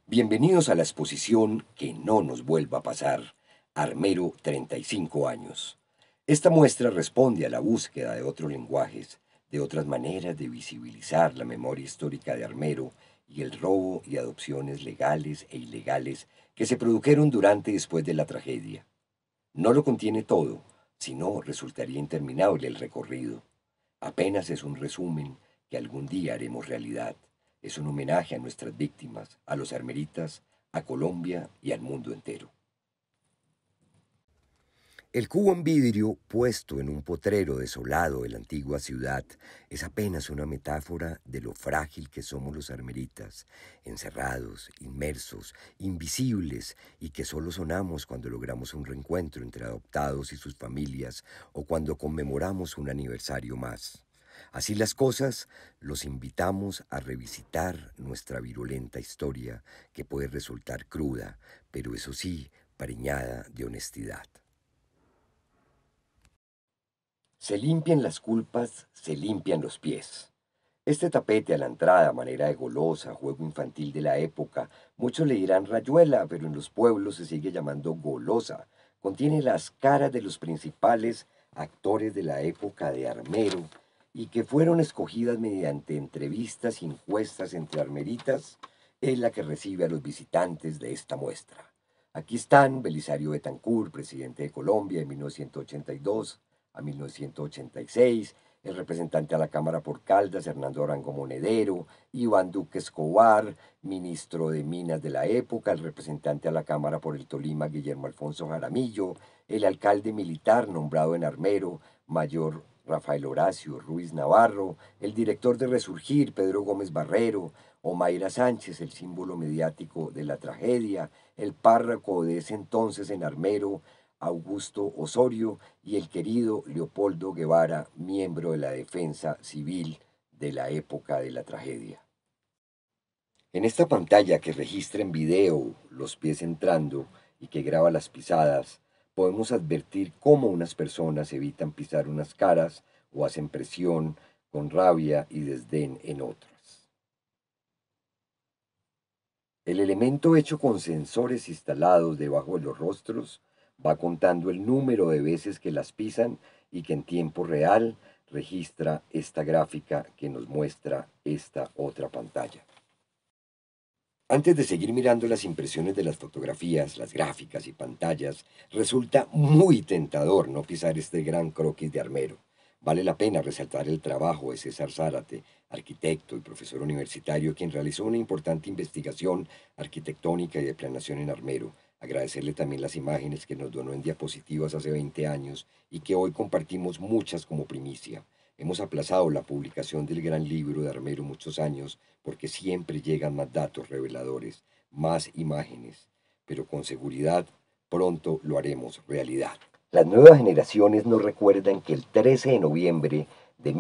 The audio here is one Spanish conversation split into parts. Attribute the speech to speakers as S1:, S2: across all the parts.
S1: Bienvenidos a la exposición Que no nos vuelva a pasar, Armero 35 años. Esta muestra responde a la búsqueda de otros lenguajes, de otras maneras de visibilizar la memoria histórica de Armero y el robo y adopciones legales e ilegales que se produjeron durante y después de la tragedia. No lo contiene todo, si no resultaría interminable el recorrido. Apenas es un resumen que algún día haremos realidad. Es un homenaje a nuestras víctimas, a los armeritas, a Colombia y al mundo entero. El cubo en vidrio puesto en un potrero desolado de la antigua ciudad es apenas una metáfora de lo frágil que somos los armeritas, encerrados, inmersos, invisibles y que solo sonamos cuando logramos un reencuentro entre adoptados y sus familias o cuando conmemoramos un aniversario más. Así las cosas, los invitamos a revisitar nuestra virulenta historia que puede resultar cruda, pero eso sí, preñada de honestidad. Se limpian las culpas, se limpian los pies. Este tapete a la entrada, manera de golosa, juego infantil de la época, muchos le dirán rayuela, pero en los pueblos se sigue llamando golosa. Contiene las caras de los principales actores de la época de Armero y que fueron escogidas mediante entrevistas y encuestas entre armeritas, es la que recibe a los visitantes de esta muestra. Aquí están Belisario Betancur, presidente de Colombia en 1982 a 1986, el representante a la Cámara por Caldas, Hernando Arango Monedero, Iván Duque Escobar, ministro de Minas de la época, el representante a la Cámara por el Tolima, Guillermo Alfonso Jaramillo, el alcalde militar nombrado en Armero, mayor Rafael Horacio Ruiz Navarro, el director de Resurgir, Pedro Gómez Barrero, Omaira Sánchez, el símbolo mediático de la tragedia, el párroco de ese entonces en Armero, Augusto Osorio, y el querido Leopoldo Guevara, miembro de la Defensa Civil de la época de la tragedia. En esta pantalla que registra en video los pies entrando y que graba las pisadas, podemos advertir cómo unas personas evitan pisar unas caras o hacen presión con rabia y desdén en otras. El elemento hecho con sensores instalados debajo de los rostros va contando el número de veces que las pisan y que en tiempo real registra esta gráfica que nos muestra esta otra pantalla. Antes de seguir mirando las impresiones de las fotografías, las gráficas y pantallas, resulta muy tentador no pisar este gran croquis de Armero. Vale la pena resaltar el trabajo de César Zárate, arquitecto y profesor universitario, quien realizó una importante investigación arquitectónica y de planeación en Armero. Agradecerle también las imágenes que nos donó en diapositivas hace 20 años y que hoy compartimos muchas como primicia. Hemos aplazado la publicación del gran libro de Armero muchos años porque siempre llegan más datos reveladores, más imágenes, pero con seguridad pronto lo haremos realidad. Las nuevas generaciones no recuerdan que el 13 de noviembre de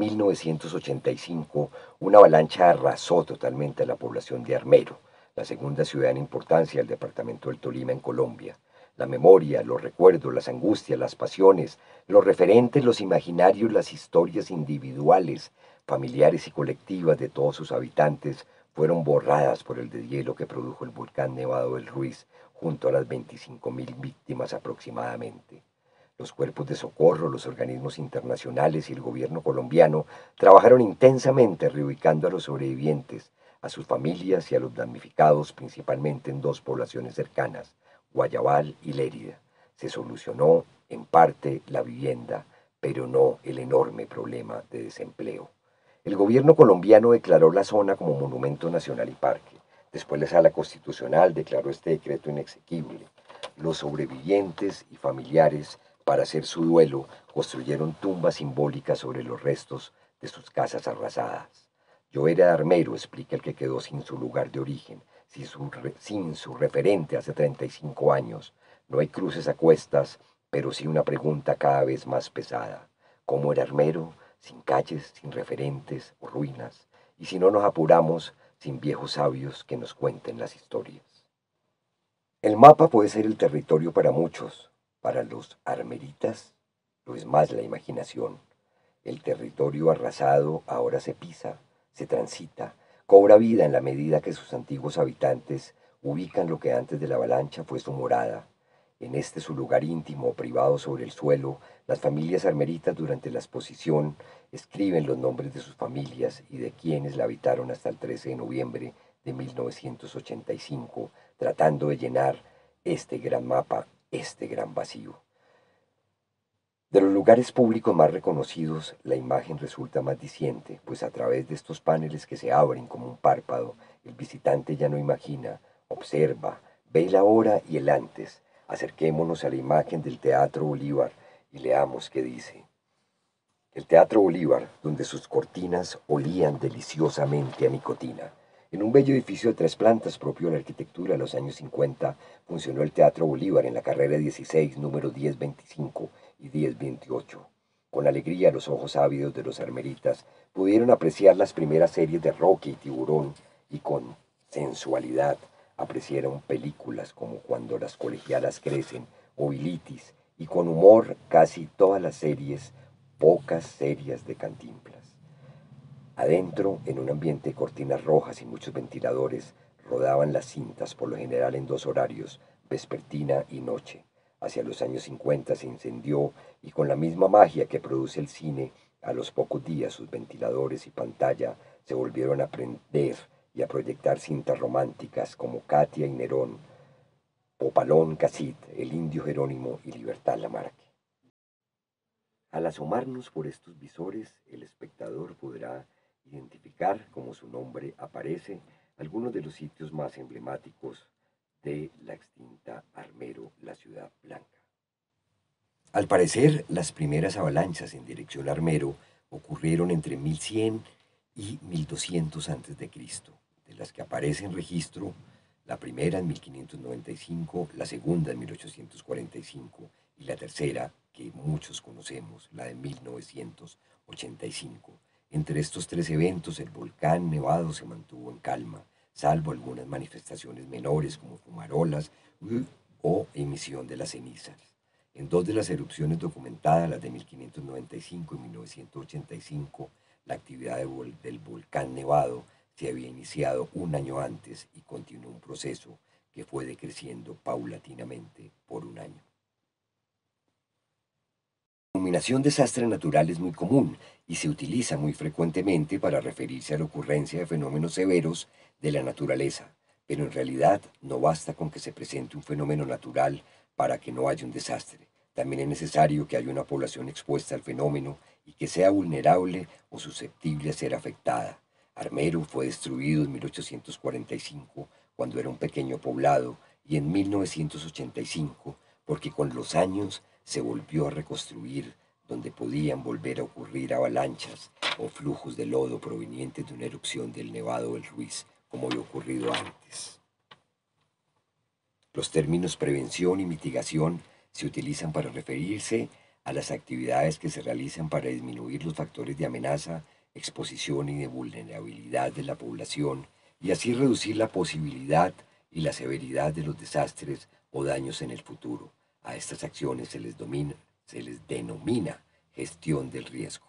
S1: 1985 una avalancha arrasó totalmente a la población de Armero, la segunda ciudad en importancia del departamento del Tolima en Colombia. La memoria, los recuerdos, las angustias, las pasiones, los referentes, los imaginarios, las historias individuales, familiares y colectivas de todos sus habitantes fueron borradas por el deshielo que produjo el volcán Nevado del Ruiz junto a las 25.000 víctimas aproximadamente. Los cuerpos de socorro, los organismos internacionales y el gobierno colombiano trabajaron intensamente reubicando a los sobrevivientes, a sus familias y a los damnificados, principalmente en dos poblaciones cercanas, Guayabal y Lérida. Se solucionó, en parte, la vivienda, pero no el enorme problema de desempleo. El gobierno colombiano declaró la zona como monumento nacional y parque. Después la Sala Constitucional declaró este decreto inexequible. Los sobrevivientes y familiares, para hacer su duelo, construyeron tumbas simbólicas sobre los restos de sus casas arrasadas. Yo era Armero, explica el que quedó sin su lugar de origen, sin su referente hace 35 años. No hay cruces a cuestas, pero sí una pregunta cada vez más pesada. ¿Cómo era Armero? Sin calles, sin referentes o ruinas, y si no nos apuramos, sin viejos sabios que nos cuenten las historias. El mapa puede ser el territorio para muchos, para los armeritas lo es más la imaginación. El territorio arrasado ahora se pisa, se transita, cobra vida en la medida que sus antiguos habitantes ubican lo que antes de la avalancha fue su morada. En este su lugar íntimo, privado sobre el suelo, las familias armeritas durante la exposición escriben los nombres de sus familias y de quienes la habitaron hasta el 13 de noviembre de 1985, tratando de llenar este gran mapa, este gran vacío. De los lugares públicos más reconocidos, la imagen resulta más diciente, pues a través de estos paneles que se abren como un párpado, el visitante ya no imagina, observa, ve el ahora y el antes. Acerquémonos a la imagen del Teatro Bolívar y leamos qué dice. El Teatro Bolívar, donde sus cortinas olían deliciosamente a nicotina. En un bello edificio de 3 plantas propio de la arquitectura de los años 50, funcionó el Teatro Bolívar en la carrera 16, número 1025 y 1028. Con alegría los ojos ávidos de los armeritas pudieron apreciar las primeras series de Rocky y Tiburón y con sensualidad apreciaron películas como Cuando las colegialas crecen o Bilitis y con humor casi todas las series pocas serias de Cantinflas. Adentro, en un ambiente de cortinas rojas y muchos ventiladores, rodaban las cintas, por lo general en 2 horarios, vespertina y noche. Hacia los años 50 se incendió y con la misma magia que produce el cine, a los pocos días sus ventiladores y pantalla se volvieron a prender y a proyectar cintas románticas como Katia y Nerón, Popalón Casit, El Indio Jerónimo y Libertad Lamarque. Al asomarnos por estos visores, el espectador podrá identificar, como su nombre aparece, algunos de los sitios más emblemáticos de la extinta Armero, la Ciudad Blanca. Al parecer, las primeras avalanchas en dirección a Armero ocurrieron entre 1100 y 1200 a.C., de las que aparece en registro la primera en 1595, la segunda en 1845 y la tercera, que muchos conocemos, la de 1985. Entre estos 3 eventos, el volcán nevado se mantuvo en calma, salvo algunas manifestaciones menores como fumarolas o emisión de las cenizas. En 2 de las erupciones documentadas, las de 1595 y 1985, la actividad del volcán nevado se había iniciado un año antes y continuó un proceso que fue decreciendo paulatinamente por un año. La denominación desastre natural es muy común y se utiliza muy frecuentemente para referirse a la ocurrencia de fenómenos severos de la naturaleza, pero en realidad no basta con que se presente un fenómeno natural para que no haya un desastre. También es necesario que haya una población expuesta al fenómeno y que sea vulnerable o susceptible a ser afectada. Armero fue destruido en 1845 cuando era un pequeño poblado y en 1985 porque con los años se volvió a reconstruir donde podían volver a ocurrir avalanchas o flujos de lodo provenientes de una erupción del Nevado del Ruiz, como había ocurrido antes. Los términos prevención y mitigación se utilizan para referirse a las actividades que se realizan para disminuir los factores de amenaza, exposición y de vulnerabilidad de la población y así reducir la posibilidad y la severidad de los desastres o daños en el futuro. A estas acciones se les denomina gestión del riesgo.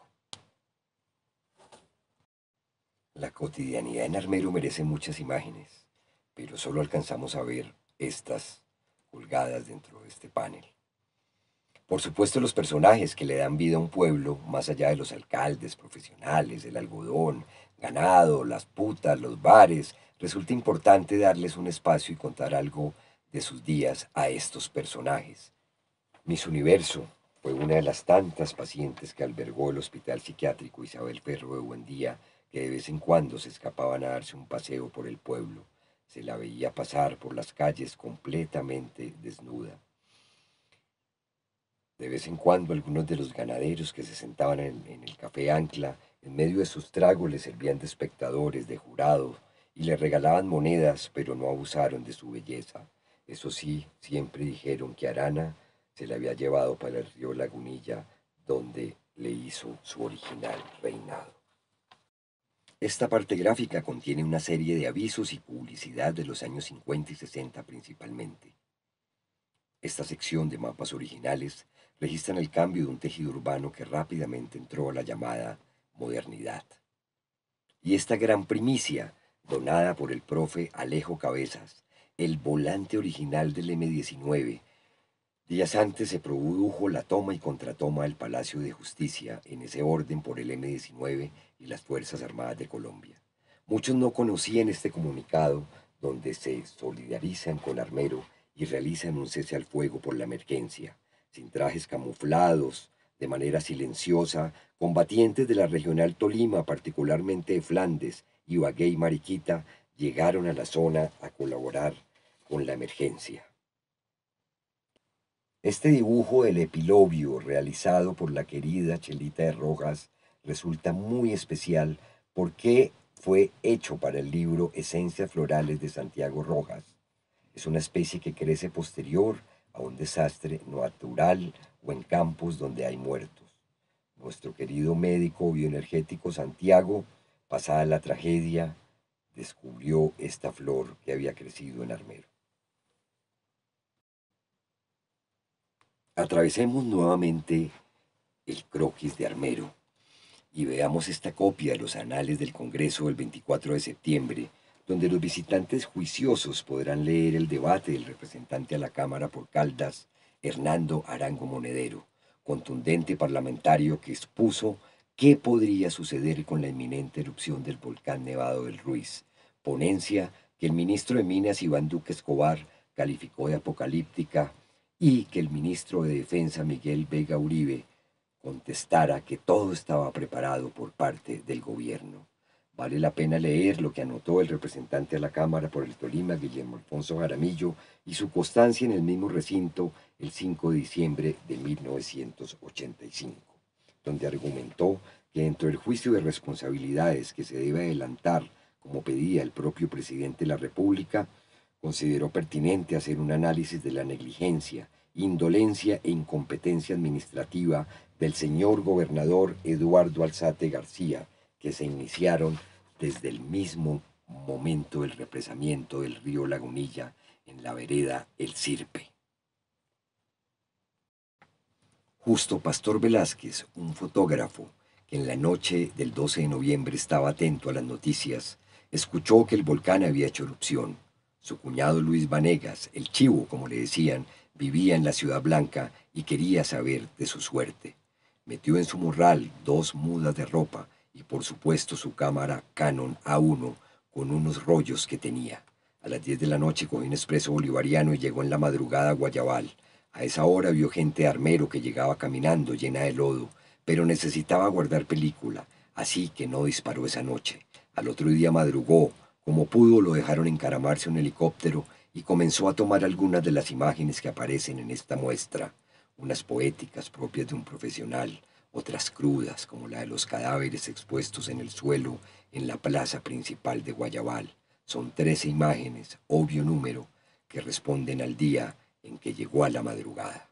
S1: La cotidianidad en Armero merece muchas imágenes, pero solo alcanzamos a ver estas colgadas dentro de este panel. Por supuesto, los personajes que le dan vida a un pueblo, más allá de los alcaldes, profesionales, el algodón, ganado, las putas, los bares, resulta importante darles un espacio y contar algo de sus días a estos personajes. Miss Universo fue una de las tantas pacientes que albergó el Hospital Psiquiátrico Isabel Ferro de Buendía, que de vez en cuando se escapaban a darse un paseo por el pueblo. Se la veía pasar por las calles completamente desnuda. De vez en cuando algunos de los ganaderos que se sentaban en el café Ancla, en medio de sus tragos, le servían de espectadores, de jurados, y le regalaban monedas, pero no abusaron de su belleza. Eso sí, siempre dijeron que Arana se la había llevado para el río Lagunilla, donde le hizo su original reinado. Esta parte gráfica contiene una serie de avisos y publicidad de los años 50 y 60 principalmente. Esta sección de mapas originales registran el cambio de un tejido urbano que rápidamente entró a la llamada modernidad. Y esta gran primicia, donada por el profe Alejo Cabezas, el volante original del M-19. Días antes se produjo la toma y contratoma del Palacio de Justicia, en ese orden por el M-19 y las Fuerzas Armadas de Colombia. Muchos no conocían este comunicado, donde se solidarizan con Armero y realizan un cese al fuego por la emergencia, sin trajes camuflados, de manera silenciosa. Combatientes de la Regional Tolima, particularmente de Flandes, Ibagué y Mariquita, llegaron a la zona a colaborar con la emergencia. Este dibujo del epilobio realizado por la querida Chelita de Rojas resulta muy especial porque fue hecho para el libro Esencias Florales de Santiago Rojas. Es una especie que crece posterior a un desastre natural o en campos donde hay muertos. Nuestro querido médico bioenergético Santiago, pasada la tragedia, descubrió esta flor que había crecido en Armero. Atravesemos nuevamente el croquis de Armero y veamos esta copia de los anales del Congreso del 24 de septiembre, donde los visitantes juiciosos podrán leer el debate del representante a la Cámara por Caldas, Hernando Arango Monedero, contundente parlamentario que expuso qué podría suceder con la inminente erupción del volcán Nevado del Ruiz, ponencia que el ministro de Minas Iván Duque Escobar calificó de apocalíptica y que el ministro de Defensa Miguel Vega Uribe contestara que todo estaba preparado por parte del gobierno. Vale la pena leer lo que anotó el representante a la Cámara por el Tolima, Guillermo Alfonso Jaramillo, y su constancia en el mismo recinto el 5 de diciembre de 1985, donde argumentó que dentro del juicio de responsabilidades que se debe adelantar, como pedía el propio presidente de la República, consideró pertinente hacer un análisis de la negligencia, indolencia e incompetencia administrativa del señor gobernador Eduardo Alzate García, que se iniciaron desde el mismo momento del represamiento del río Lagunilla en la vereda El Sirpe. Justo Pastor Velázquez, un fotógrafo que en la noche del 12 de noviembre estaba atento a las noticias, escuchó que el volcán había hecho erupción. Su cuñado Luis Vanegas, el Chivo, como le decían, vivía en la Ciudad Blanca y quería saber de su suerte. Metió en su morral 2 mudas de ropa y por supuesto su cámara Canon A1 con unos rollos que tenía. A las 10 de la noche cogió un expreso bolivariano y llegó en la madrugada a Guayabal. A esa hora vio gente de Armero que llegaba caminando llena de lodo, pero necesitaba guardar película, así que no disparó esa noche. Al otro día madrugó, como pudo lo dejaron encaramarse un helicóptero y comenzó a tomar algunas de las imágenes que aparecen en esta muestra, unas poéticas propias de un profesional, otras crudas como la de los cadáveres expuestos en el suelo en la plaza principal de Guayabal. Son 13 imágenes, obvio número, que responden al día en que llegó a la madrugada.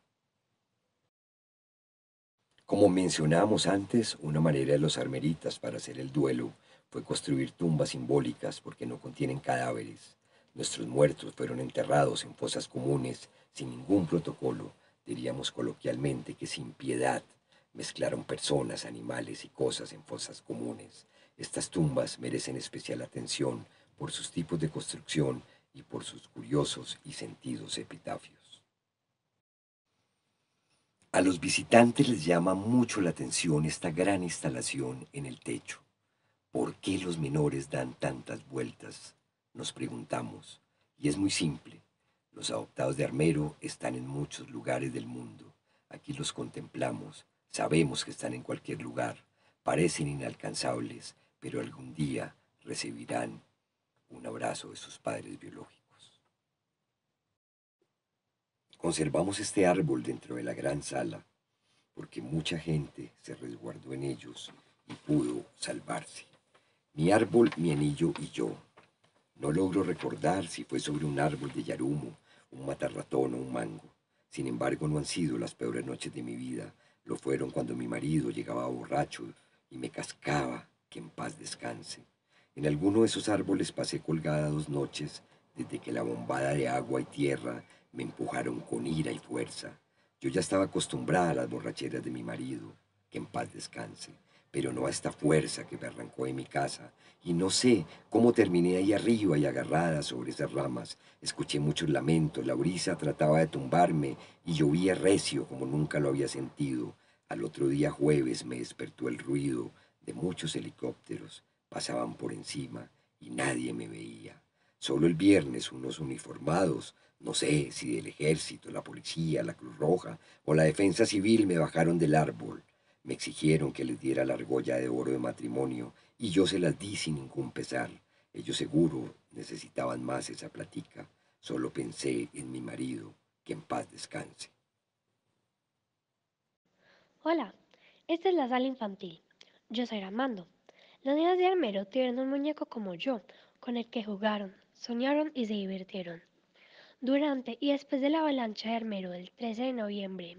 S1: Como mencionamos antes, una manera de los armeritas para hacer el duelo fue construir tumbas simbólicas porque no contienen cadáveres. Nuestros muertos fueron enterrados en fosas comunes sin ningún protocolo, diríamos coloquialmente que sin piedad. Mezclaron personas, animales y cosas en fosas comunes. Estas tumbas merecen especial atención por sus tipos de construcción y por sus curiosos y sentidos epitafios. A los visitantes les llama mucho la atención esta gran instalación en el techo. ¿Por qué los menores dan tantas vueltas? Nos preguntamos. Y es muy simple. Los adoptados de Armero están en muchos lugares del mundo. Aquí los contemplamos. Sabemos que están en cualquier lugar. Parecen inalcanzables, pero algún día recibirán un abrazo de sus padres biológicos. Conservamos este árbol dentro de la gran sala porque mucha gente se resguardó en ellos y pudo salvarse. Mi árbol, mi anillo y yo. No logro recordar si fue sobre un árbol de yarumo, un matarratón o un mango. Sin embargo, no han sido las peores noches de mi vida. Lo fueron cuando mi marido llegaba borracho y me cascaba que en paz descanse. En alguno de esos árboles pasé colgada 2 noches desde que la bombada de agua y tierra me empujaron con ira y fuerza. Yo ya estaba acostumbrada a las borracheras de mi marido, que en paz descanse, pero no a esta fuerza que me arrancó de mi casa. Y no sé cómo terminé ahí arriba y agarrada sobre esas ramas. Escuché muchos lamentos, la brisa trataba de tumbarme y llovía recio como nunca lo había sentido. Al otro día jueves me despertó el ruido de muchos helicópteros. Pasaban por encima y nadie me veía. Solo el viernes unos uniformados, no sé si del ejército, la policía, la Cruz Roja o la defensa civil, me bajaron del árbol. Me exigieron que les diera la argolla de oro de matrimonio y yo se las di sin ningún pesar. Ellos seguro necesitaban más esa platica. Solo pensé en mi marido, que en paz descanse.
S2: Hola, esta es la sala infantil. Yo soy Armando. Los niños de Armero tuvieron un muñeco como yo, con el que jugaron, soñaron y se divirtieron. Durante y después de la avalancha de Armero del 13 de noviembre de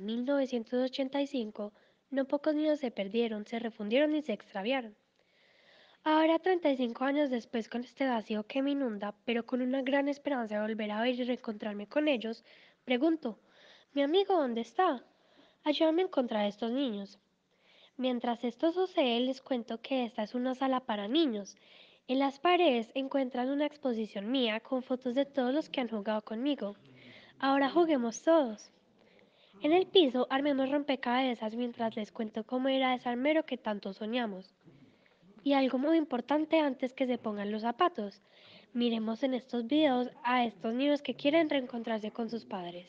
S2: 1985, no pocos niños se perdieron, se refundieron y se extraviaron. Ahora, 35 años después, con este vacío que me inunda, pero con una gran esperanza de volver a ver y reencontrarme con ellos, pregunto, ¿mi amigo dónde está? Ayúdame a encontrar a estos niños. Mientras esto sucede, les cuento que esta es una sala para niños. En las paredes encuentran una exposición mía con fotos de todos los que han jugado conmigo. Ahora juguemos todos. En el piso armemos rompecabezas mientras les cuento cómo era ese armero que tanto soñamos. Y algo muy importante antes que se pongan los zapatos. Miremos en estos videos a estos niños que quieren reencontrarse con sus padres.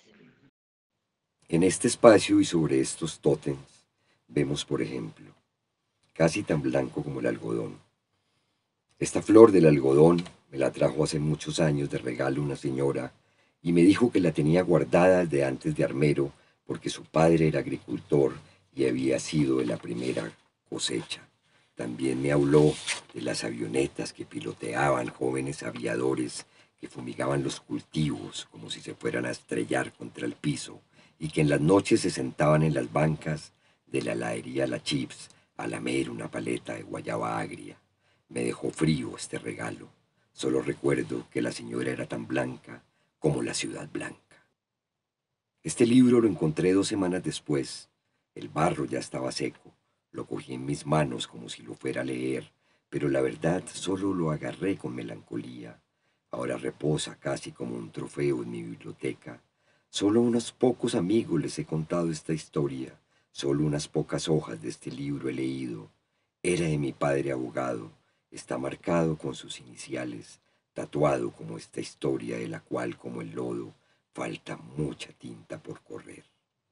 S1: En este espacio y sobre estos tótems vemos, por ejemplo, casi tan blanco como el algodón. Esta flor del algodón me la trajo hace muchos años de regalo una señora y me dijo que la tenía guardada desde antes de armero porque su padre era agricultor y había sido de la primera cosecha. También me habló de las avionetas que piloteaban jóvenes aviadores que fumigaban los cultivos como si se fueran a estrellar contra el piso y que en las noches se sentaban en las bancas de la heladería La Chips a lamer una paleta de guayaba agria. Me dejó frío este regalo. Solo recuerdo que la señora era tan blanca como la ciudad blanca. Este libro lo encontré 2 semanas después. El barro ya estaba seco. Lo cogí en mis manos como si lo fuera a leer, pero la verdad solo lo agarré con melancolía. Ahora reposa casi como un trofeo en mi biblioteca. Solo unos pocos amigos les he contado esta historia. Solo unas pocas hojas de este libro he leído. Era de mi padre abogado. Está marcado con sus iniciales, tatuado como esta historia de la cual, como el lodo, falta mucha tinta por correr.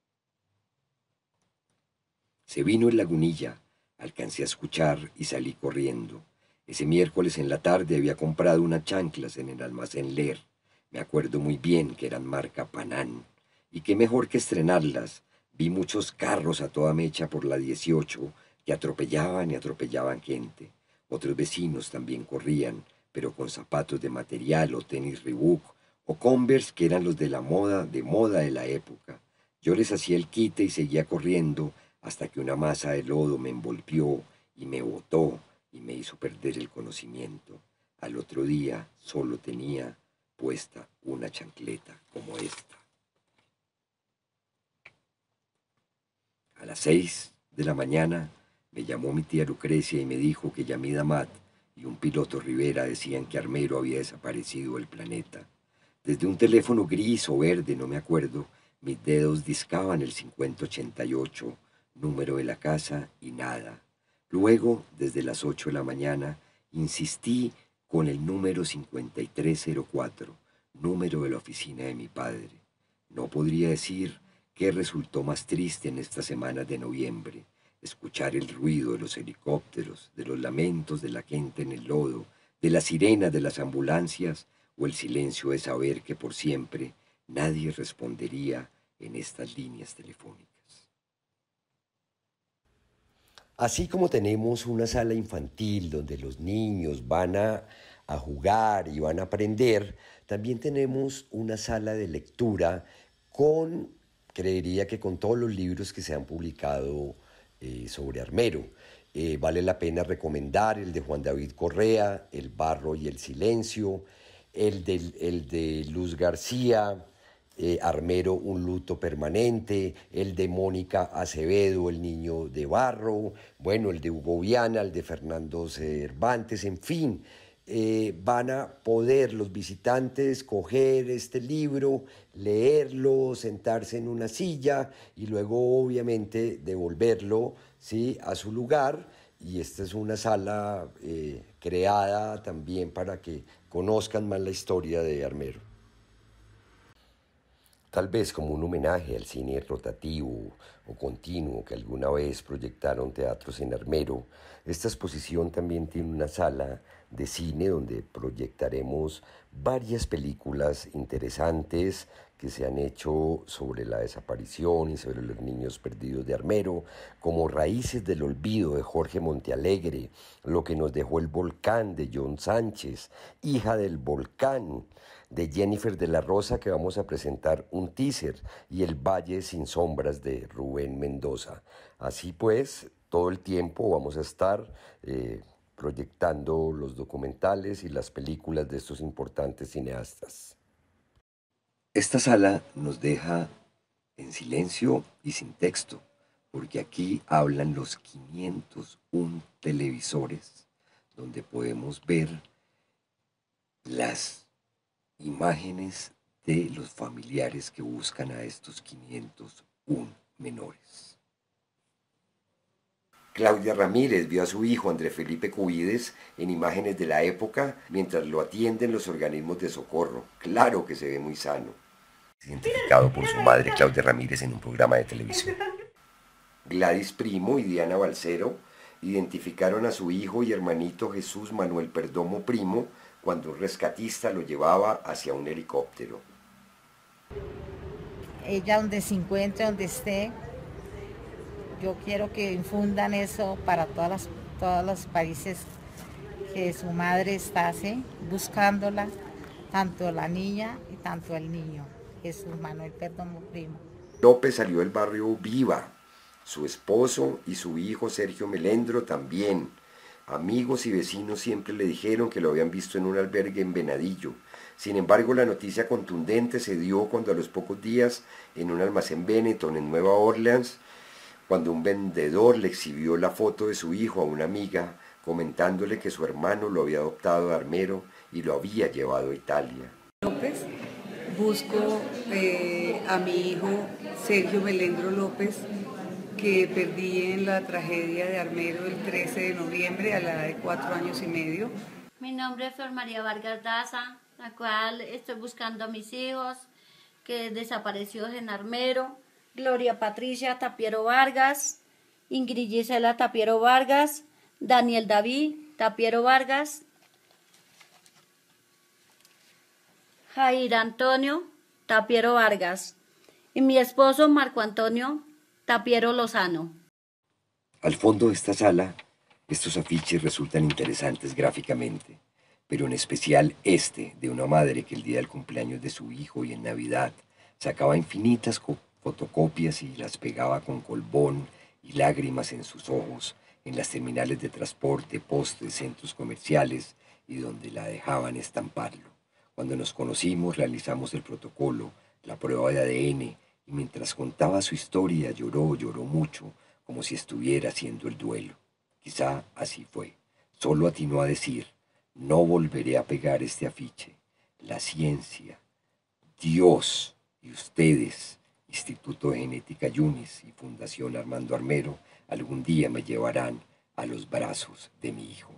S1: Se vino el Lagunilla, alcancé a escuchar y salí corriendo. Ese miércoles en la tarde había comprado unas chanclas en el almacén Leer. Me acuerdo muy bien que eran marca Panán. Y qué mejor que estrenarlas. Vi muchos carros a toda mecha por la 18 que atropellaban y atropellaban gente. Otros vecinos también corrían, pero con zapatos de material o tenis Reebok o Converse que eran los de la moda de la época. Yo les hacía el quite y seguía corriendo hasta que una masa de lodo me envolvió y me botó y me hizo perder el conocimiento. Al otro día solo tenía puesta una chancleta como esta. A las 6 de la mañana me llamó mi tía Lucrecia y me dijo que Yamida Mat y un piloto Rivera decían que Armero había desaparecido del planeta. Desde un teléfono gris o verde, no me acuerdo, mis dedos discaban el 5088, número de la casa y nada. Luego, desde las 8 de la mañana, insistí con el número 5304, número de la oficina de mi padre. No podría decir qué resultó más triste en estas semanas de noviembre, escuchar el ruido de los helicópteros, de los lamentos de la gente en el lodo, de las sirenas de las ambulancias, o el silencio de saber que por siempre nadie respondería en estas líneas telefónicas. Así como tenemos una sala infantil donde los niños a jugar y van a aprender, también tenemos una sala de lectura con, creería que con todos los libros que se han publicado sobre Armero. Vale la pena recomendar el de Juan David Correa, El barro y el silencio, el de Luz García, Armero, un luto permanente, el de Mónica Acevedo, el niño de barro, bueno, el de Hugo Viana, el de Fernando Cervantes, en fin. Van a poder los visitantes coger este libro, leerlo, sentarse en una silla y luego obviamente devolverlo, ¿sí?, a su lugar. Y esta es una sala creada también para que conozcan más la historia de Armero. Tal vez como un homenaje al cine rotativo o continuo que alguna vez proyectaron teatros en Armero, esta exposición también tiene una sala de cine donde proyectaremos varias películas interesantes que se han hecho sobre la desaparición y sobre los niños perdidos de Armero, como Raíces del Olvido de Jorge Montealegre, Lo que nos dejó el volcán de John Sánchez, Hija del Volcán de Jennifer de la Rosa, que vamos a presentar un teaser, y El Valle sin Sombras de Rubén Mendoza. Así pues, todo el tiempo vamos a estar proyectando los documentales y las películas de estos importantes cineastas. Esta sala nos deja en silencio y sin texto, porque aquí hablan los 501 televisores, donde podemos ver las imágenes de los familiares que buscan a estos 501 menores. Claudia Ramírez vio a su hijo Andrés Felipe Cubides en imágenes de la época mientras lo atienden los organismos de socorro. Claro que se ve muy sano. Identificado por su madre Claudia Ramírez en un programa de televisión. Gladys Primo y Diana Balcero identificaron a su hijo y hermanito Jesús Manuel Perdomo Primo cuando un rescatista lo llevaba hacia un helicóptero.
S3: Ella donde se encuentre, donde esté, yo quiero que infundan eso para todos los países, que su madre estase buscándola, tanto la niña y tanto el niño, Jesús Manuel Perdomo Primo.
S1: López salió del barrio Viva, su esposo y su hijo Sergio Melendro también. Amigos y vecinos siempre le dijeron que lo habían visto en un albergue en Venadillo. Sin embargo, la noticia contundente se dio cuando a los pocos días, en un almacén Benetton en Nueva Orleans, cuando un vendedor le exhibió la foto de su hijo a una amiga, comentándole que su hermano lo había adoptado de Armero y lo había llevado a Italia.
S4: López, busco a mi hijo Sergio Melendro López, que perdí en la tragedia de Armero el 13 de noviembre a la edad de 4 años y medio.
S5: Mi nombre es Flor María Vargas Daza, la cual estoy buscando a mis hijos que desaparecidos en Armero. Gloria Patricia Tapiero Vargas, Ingrid Gisela Tapiero Vargas, Daniel David Tapiero Vargas, Jair Antonio Tapiero Vargas y mi esposo Marco Antonio Tapiero Lozano.
S1: Al fondo de esta sala, estos afiches resultan interesantes gráficamente, pero en especial este de una madre que el día del cumpleaños de su hijo y en Navidad sacaba infinitas fotocopias y las pegaba con colbón y lágrimas en sus ojos en las terminales de transporte, postes, centros comerciales y donde la dejaban estamparlo. Cuando nos conocimos realizamos el protocolo, la prueba de ADN, y mientras contaba su historia lloró mucho, como si estuviera haciendo el duelo. Quizá así fue. Solo atinó a decir: no volveré a pegar este afiche. La ciencia, Dios y ustedes, Instituto de Genética Yunis y Fundación Armando Armero, algún día me llevarán a los brazos de mi hijo.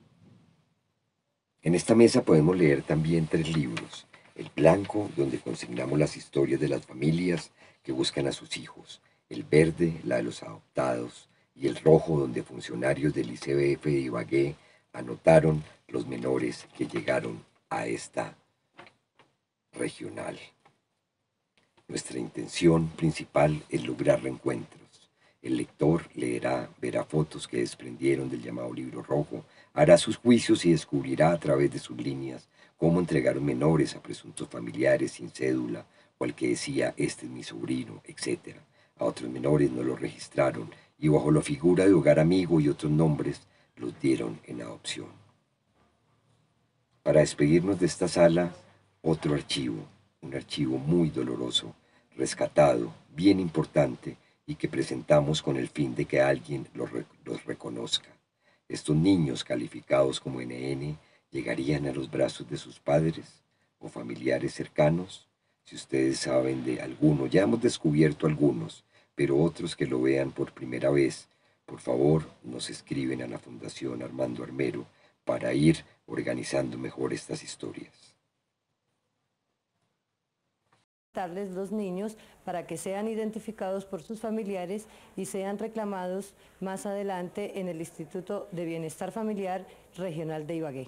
S1: En esta mesa podemos leer también 3 libros. El blanco, donde consignamos las historias de las familias que buscan a sus hijos. El verde, la de los adoptados. Y el rojo, donde funcionarios del ICBF de Ibagué anotaron los menores que llegaron a esta regional. Nuestra intención principal es lograr reencuentros. El lector leerá, verá fotos que desprendieron del llamado libro rojo, hará sus juicios y descubrirá a través de sus líneas cómo entregaron menores a presuntos familiares sin cédula, o al que decía: este es mi sobrino, etc. A otros menores no los registraron y bajo la figura de hogar amigo y otros nombres los dieron en adopción. Para despedirnos de esta sala, otro archivo, un archivo muy doloroso, rescatado, bien importante y que presentamos con el fin de que alguien los reconozca. Estos niños calificados como NN llegarían a los brazos de sus padres o familiares cercanos. Si ustedes saben de alguno, ya hemos descubierto algunos, pero otros que lo vean por primera vez, por favor nos escriben a la Fundación Armando Armero para ir organizando mejor estas historias.
S6: Los niños para que sean identificados por sus familiares y sean reclamados más adelante en el Instituto de Bienestar Familiar Regional de Ibagué.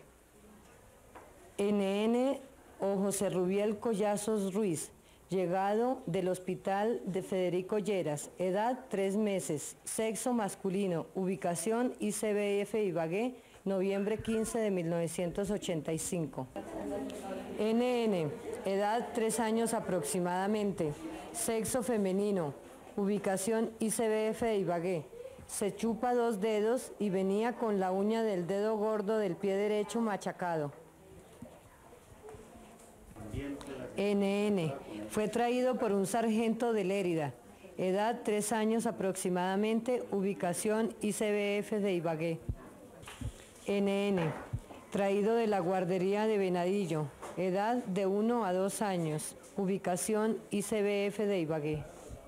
S6: NN o José Rubiel Collazos Ruiz, llegado del Hospital de Federico Lleras, edad 3 meses, sexo masculino, ubicación ICBF Ibagué, noviembre 15 de 1985. NN, edad 3 años aproximadamente, sexo femenino, ubicación ICBF de Ibagué. Se chupa 2 dedos y venía con la uña del dedo gordo del pie derecho machacado. NN, fue traído por un sargento de Lérida, edad 3 años aproximadamente, ubicación ICBF de Ibagué. NN, traído de la guardería de Venadillo, edad de 1 a 2 años, ubicación ICBF de Ibagué.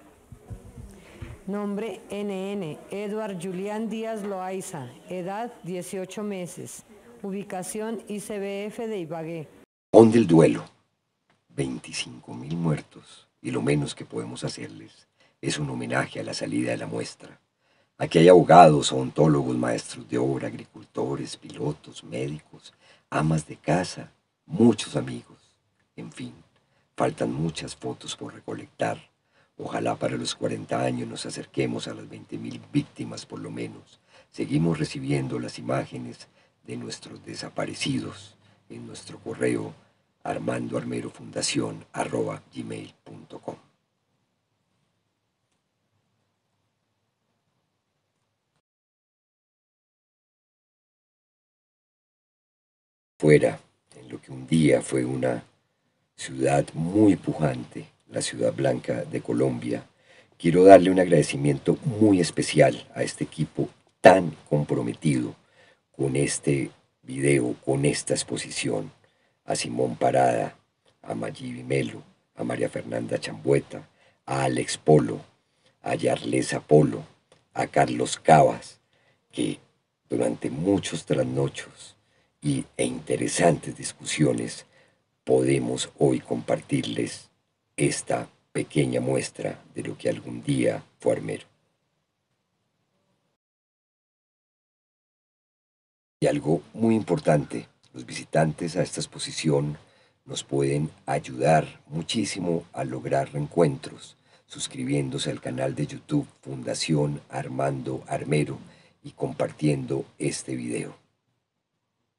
S6: Nombre NN, Edward Julián Díaz Loaiza, edad 18 meses, ubicación ICBF de Ibagué.
S1: Pon del duelo, 25.000 muertos, y lo menos que podemos hacerles es un homenaje a la salida de la muestra. Aquí hay abogados, odontólogos, maestros de obra, agricultores, pilotos, médicos, amas de casa, muchos amigos. En fin, faltan muchas fotos por recolectar. Ojalá para los 40 años nos acerquemos a las 20.000 víctimas por lo menos. Seguimos recibiendo las imágenes de nuestros desaparecidos en nuestro correo armandoarmerofundacion@gmail.com. Fuera, en lo que un día fue una ciudad muy pujante, la Ciudad Blanca de Colombia, quiero darle un agradecimiento muy especial a este equipo tan comprometido con este video, con esta exposición, a Simón Parada, a Mayiri Melo, a María Fernanda Chambueta, a Alex Polo, a Yarlesa Polo, a Carlos Cavas, que durante muchos trasnochos e interesantes discusiones podemos hoy compartirles esta pequeña muestra de lo que algún día fue Armero. Y algo muy importante, los visitantes a esta exposición nos pueden ayudar muchísimo a lograr reencuentros, suscribiéndose al canal de YouTube Fundación Armando Armero y compartiendo este video.